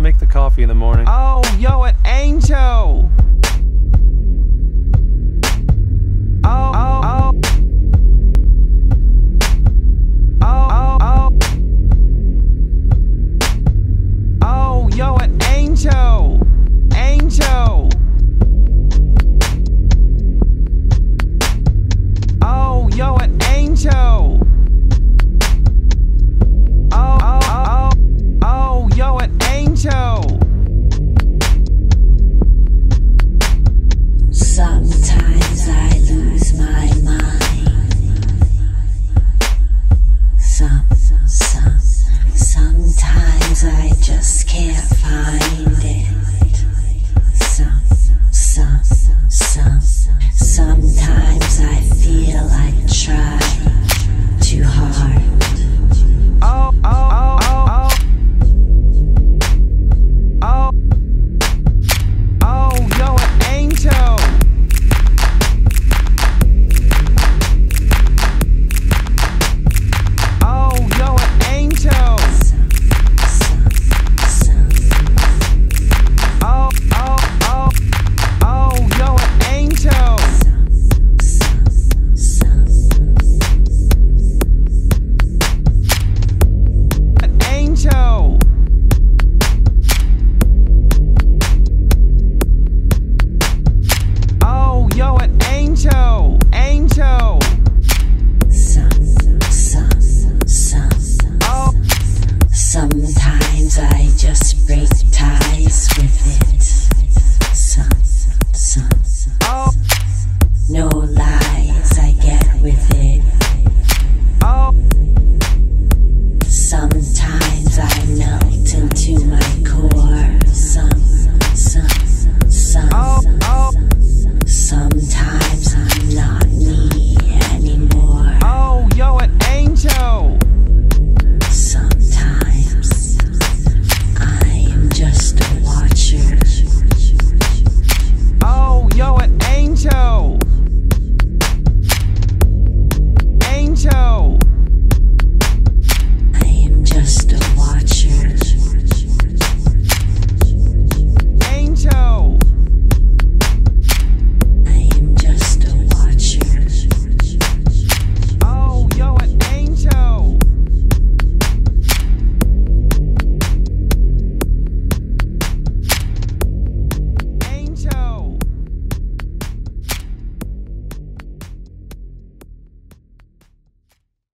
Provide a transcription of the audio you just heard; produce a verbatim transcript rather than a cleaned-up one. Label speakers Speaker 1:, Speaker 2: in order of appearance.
Speaker 1: make the coffee in the morning.
Speaker 2: Oh, yo, an angel! Oh, oh, oh. Oh, oh, oh. Oh, yo, an angel! Angel! Oh, yo, an angel! Oh, oh, oh. Oh, yo, an angel!
Speaker 3: Sometimes I lose my mind. Some, some, sometimes I just can't find it. Some, some, some, sometimes I feel I try too hard.
Speaker 2: Oh, oh, oh, oh, oh. Oh, oh, yo, an angel! Oh, yo, an angel! Oh, oh, oh, oh, yo, an angel! An angel! Oh, yo, an angel! Angel!
Speaker 3: Some, some, some,
Speaker 2: Oh,
Speaker 3: sometimes I just